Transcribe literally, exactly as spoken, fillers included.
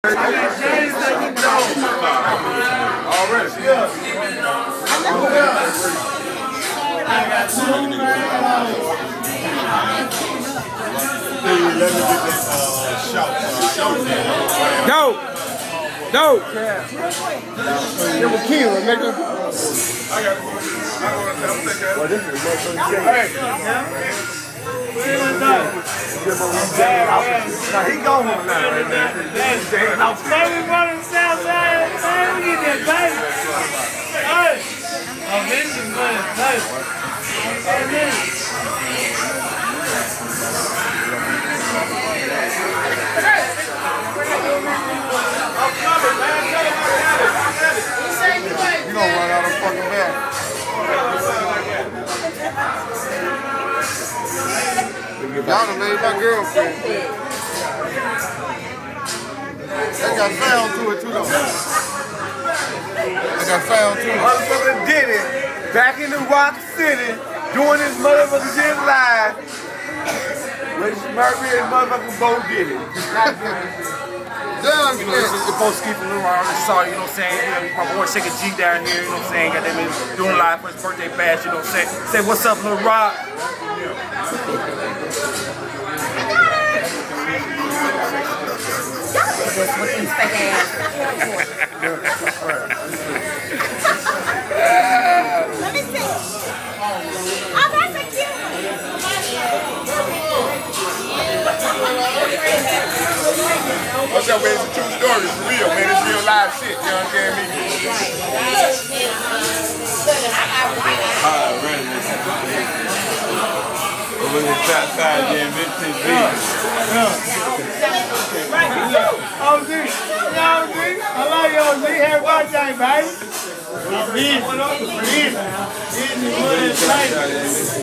I got James that you know. Already, yeah. I got two man. Let me get that uh, shout. Go! Go! Yeah. It was Kira, nigga. I got it. Well, this is motherfucking hey. Now he gone home now, right now. Now, baby, run the south side. Man, we get that baby. Hey! Oh, this is good. Hey! Hey, this. You gonna run out of fucking back. Y'all done made my girlfriend. They got sound to it too though. They got sound to it. Motherfucker did it. Back in the Rock City, doing this motherfucker shit live. When Murphy and motherfucker both did it. Damn, you know, it's supposed to keep a little around the side, you know what I'm saying? You know, my boy Shaking G down here, you know what I'm saying? Got them doing live for his birthday bash, you know what I'm saying? Say, what's up, Lil Rock? With these fake ass. Let me see. Oh, that's a cute one. What's up, man? It's a true story. It's real, man. It's real live shit. You understand me? Alright, ready. Look at that side there, vintage beat. O G, yeah, O G. I love you, O G. Happy birthday, baby. I'm in. I'm in. In the